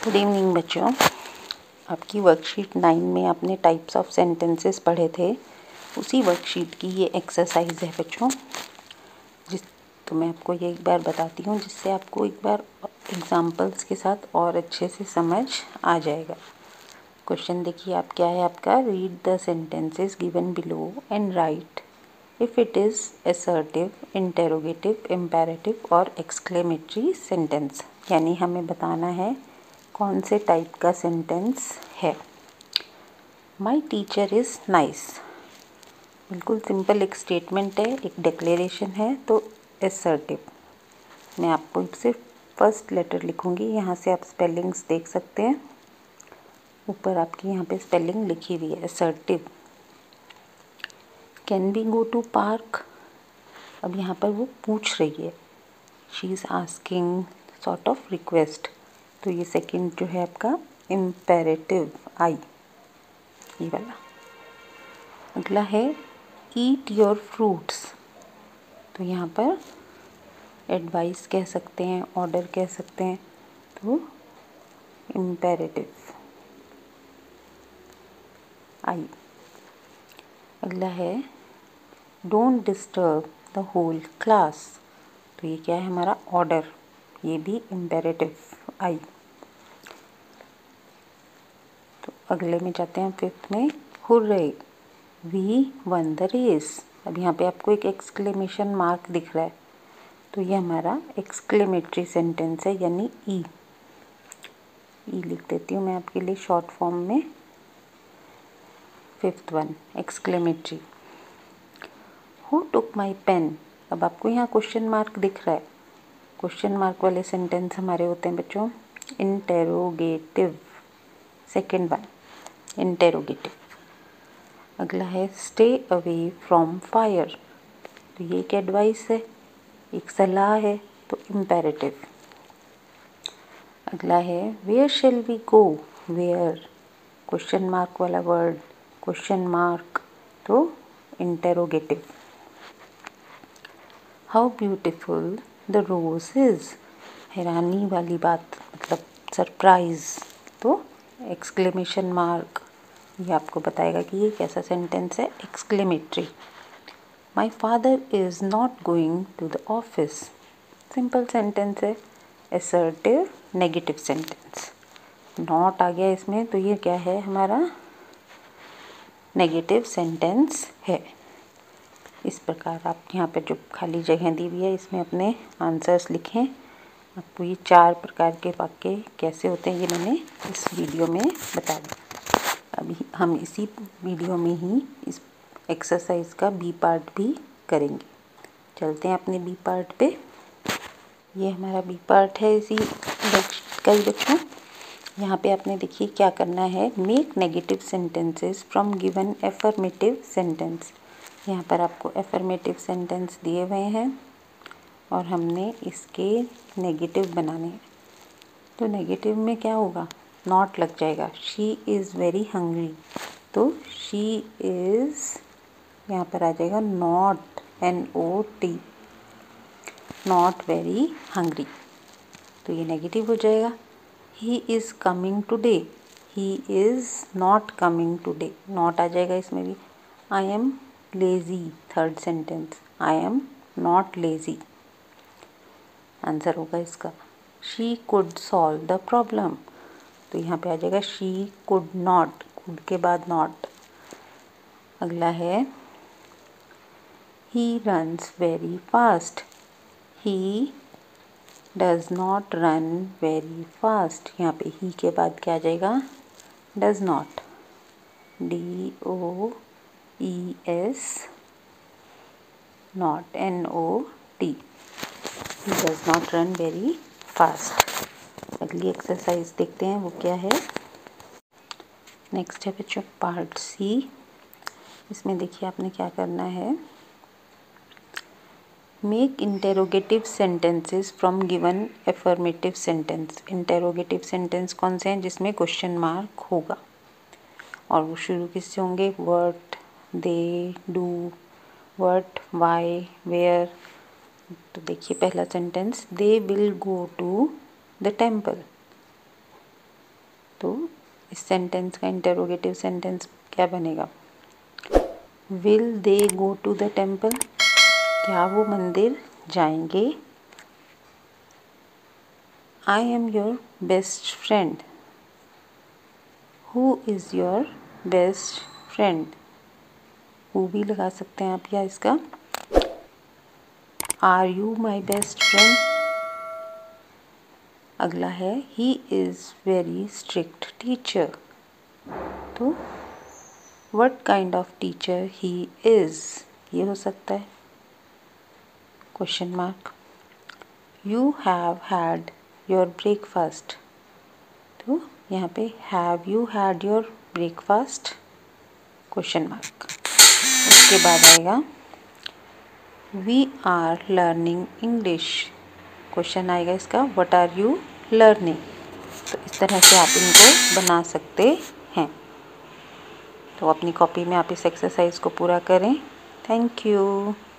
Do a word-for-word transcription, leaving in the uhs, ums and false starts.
Good evening बच्चों। आपकी worksheet nine में आपने टाइप्स ऑफ सेंटेंसेस पढ़े थे, उसी वर्कशीट की ये एक्सरसाइज है बच्चों। जिस तो मैं आपको ये एक बार बताती हूँ जिससे आपको एक बार एग्जांपल्स के साथ और अच्छे से समझ आ जाएगा। क्वेश्चन देखिए आप क्या है आपका, read the sentences given below and write if it is assertive, interrogative, imperative और एक्सक्लेमेटरी सेंटेंस। यानी हमें बताना है कौन से टाइप का सेंटेंस है। माई टीचर इज़ नाइस, बिल्कुल सिंपल एक स्टेटमेंट है, एक डिक्लेरेशन है, तो असर्टिव। मैं आपको सिर्फ फर्स्ट लेटर लिखूंगी, यहाँ से आप स्पेलिंग्स देख सकते हैं। ऊपर आपकी यहाँ पे स्पेलिंग लिखी हुई है assertive. Can we go to park, अब यहाँ पर वो पूछ रही है, she is asking sort of request, तो ये सेकंड जो है आपका इम्पेरेटिव आई, ये वाला। अगला है ईट योर फ्रूट्स, तो यहाँ पर एडवाइस कह सकते हैं, ऑर्डर कह सकते हैं, तो इम्पेरेटिव आई। अगला है don't disturb the whole class, तो ये क्या है हमारा ऑर्डर, ये भी इम्पेरेटिव आई। तो अगले में जाते हैं फिफ्थ में, hurray we won the race, अब यहाँ पे आपको एक एक्सक्लेमेशन मार्क दिख रहा है, तो ये हमारा एक्सक्लेमेटरी सेंटेंस है, यानी ई ई लिख देती हूँ मैं आपके लिए शॉर्ट फॉर्म में। Fifth one exclamatory. Who took my pen, अब आपको यहाँ क्वेश्चन मार्क दिख रहा है, क्वेश्चन मार्क वाले सेंटेंस हमारे होते हैं बच्चों इंटेरोगेटिव, सेकेंड वन इंटेरोगेटिव। अगला है स्टे अवे फ्रॉम फायर, तो ये एक एडवाइस है, एक सलाह है, तो इम्पेरेटिव। अगला है where shall we go, where question mark वाला वर्ड, क्वेश्चन मार्क, तो interrogative. How beautiful the rose is, हैरानी वाली बात, मतलब सरप्राइज, तो एक्सक्लेमेशन मार्क, ये आपको बताएगा कि ये कैसा सेंटेंस है, exclamatory. My father is not going to the office, simple sentence है, असर्टिव नेगेटिव सेंटेंस। नॉट आ गया इसमें, तो ये क्या है हमारा नेगेटिव सेंटेंस है। इस प्रकार आप यहाँ पे जो खाली जगह दी हुई है इसमें अपने आंसर्स लिखें। आपको ये चार प्रकार के वाक्य कैसे होते हैं ये मैंने इस वीडियो में बता दिया। अभी हम इसी वीडियो में ही इस एक्सरसाइज का बी पार्ट भी करेंगे। चलते हैं अपने बी पार्ट पे। ये हमारा बी पार्ट है इसी कई बच्चों। यहाँ पे आपने देखिए क्या करना है, make negative sentences from given affirmative sentence. यहाँ पर आपको एफर्मेटिव सेंटेंस दिए हुए हैं और हमने इसके नेगेटिव बनाने हैं। तो नेगेटिव में क्या होगा, नॉट लग जाएगा, शी इज़ वेरी हंग्री, तो शी इज़ यहाँ पर आ जाएगा not, N O T, not very hungry, तो ये नेगेटिव हो जाएगा। He is coming today, he is not coming today, not आ जाएगा इसमें भी। I am lazy, third sentence, I am not lazy, answer होगा इसका। She could solve the problem, तो यहाँ पे आ जाएगा शी कुड नॉट, कुड के बाद नॉट। अगला है he runs very fast, he does not run very fast, यहाँ पे ही के बाद क्या आ जाएगा, does not, D O E S not, N O T, he does not run very fast. अगली एक्सरसाइज देखते हैं वो क्या है। नेक्स्ट है बच्चों पार्ट सी। इसमें देखिए आपने क्या करना है, make interrogative sentences from given affirmative sentence. Interrogative sentence कौन से हैं जिसमें क्वेश्चन मार्क होगा, और वो शुरू किससे होंगे, what, they, do, what, why, where. तो देखिए पहला sentence, they will go to the temple, तो इस सेंटेंस का इंटरोगेटिव सेंटेंस क्या बनेगा? Will they go to the temple? क्या वो मंदिर जाएंगे? I am your best friend. Who is your best friend? Who भी लगा सकते हैं आप या इसका। Are you my best friend? अगला है he is very strict teacher. तो what kind of teacher he is, ये हो सकता है question mark. You have had your breakfast? तो यहाँ पे have you had your breakfast question mark. उसके बाद आएगा we are learning English. Question आएगा इसका व्हाट आर यू लर्निंग। तो इस तरह से आप इनको बना सकते हैं। तो अपनी कॉपी में आप इस एक्सरसाइज को पूरा करें। Thank you.